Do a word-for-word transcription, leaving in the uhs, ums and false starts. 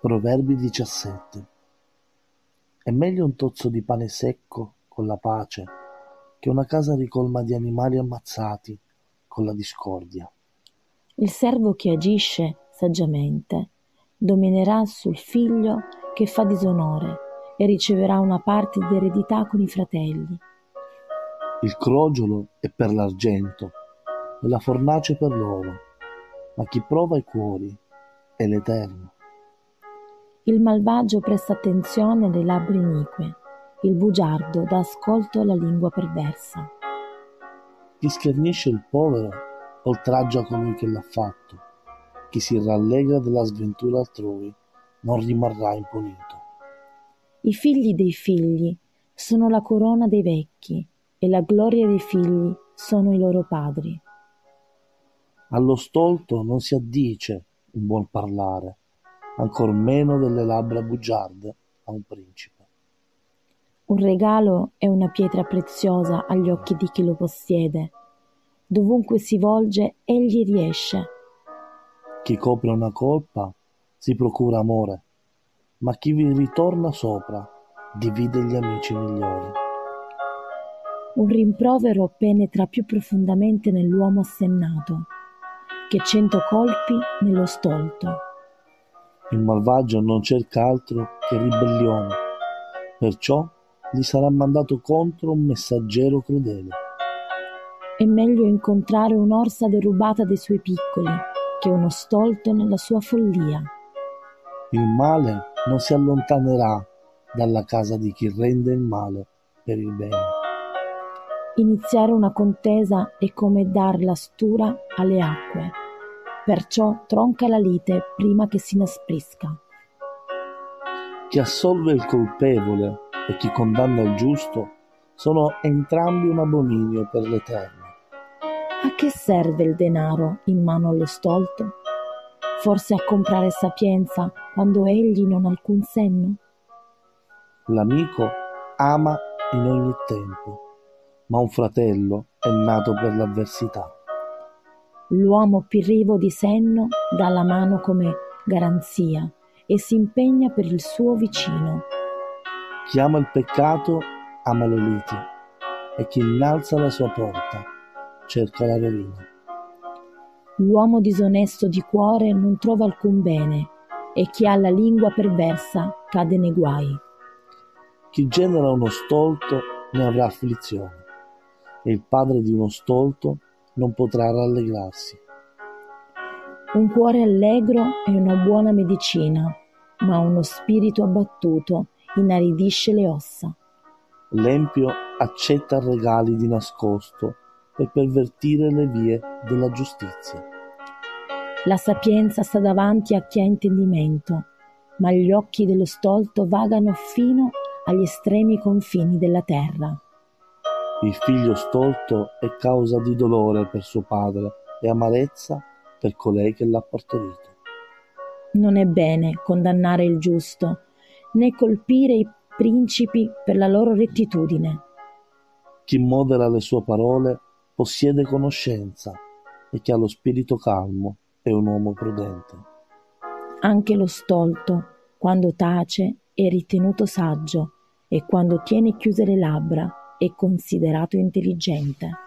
Proverbi diciassette. È meglio un tozzo di pane secco con la pace che una casa ricolma di animali ammazzati con la discordia. Il servo che agisce saggiamente dominerà sul figlio che fa disonore e riceverà una parte di eredità con i fratelli. Il crogiolo è per l'argento e la fornace per l'oro, ma chi prova i cuori è l'Eterno. Il malvagio presta attenzione alle labbra inique, il bugiardo dà ascolto alla lingua perversa. Chi schernisce il povero oltraggia colui che l'ha fatto. Chi si rallegra della sventura altrui non rimarrà impunito. I figli dei figli sono la corona dei vecchi e la gloria dei figli sono i loro padri. Allo stolto non si addice un buon parlare, ancor meno delle labbra bugiarde a un principe. Un regalo è una pietra preziosa agli occhi di chi lo possiede. Dovunque si volge, egli riesce. Chi copre una colpa si procura amore, ma chi vi ritorna sopra divide gli amici migliori. Un rimprovero penetra più profondamente nell'uomo assennato che cento colpi nello stolto. Il malvagio non cerca altro che ribellione, perciò gli sarà mandato contro un messaggero crudele. È meglio incontrare un'orsa derubata dai suoi piccoli che uno stolto nella sua follia. Il male non si allontanerà dalla casa di chi rende il male per il bene. Iniziare una contesa è come dar la stura alle acque, perciò tronca la lite prima che si inasprisca. Chi assolve il colpevole e chi condanna il giusto sono entrambi un abominio per l'Eterno. A che serve il denaro in mano allo stolto? Forse a comprare sapienza quando egli non ha alcun senno? L'amico ama in ogni tempo, ma un fratello è nato per l'avversità. L'uomo privo di senno dà la mano come garanzia e si impegna per il suo vicino. Chi ama il peccato ama le liti, e chi innalza la sua porta cerca la rovina. L'uomo disonesto di cuore non trova alcun bene, e chi ha la lingua perversa cade nei guai. Chi genera uno stolto ne avrà afflizione, e il padre di uno stolto non potrà rallegrarsi. Un cuore allegro è una buona medicina, ma uno spirito abbattuto inaridisce le ossa. L'empio accetta regali di nascosto per pervertire le vie della giustizia. La sapienza sta davanti a chi ha intendimento, ma gli occhi dello stolto vagano fino agli estremi confini della terra. Il figlio stolto è causa di dolore per suo padre e amarezza per colei che l'ha partorito. Non è bene condannare il giusto, né colpire i principi per la loro rettitudine. Chi modera le sue parole possiede conoscenza, e chi ha lo spirito calmo è un uomo prudente. Anche lo stolto, quando tace, è ritenuto saggio, e quando tiene chiuse le labbra è considerato intelligente.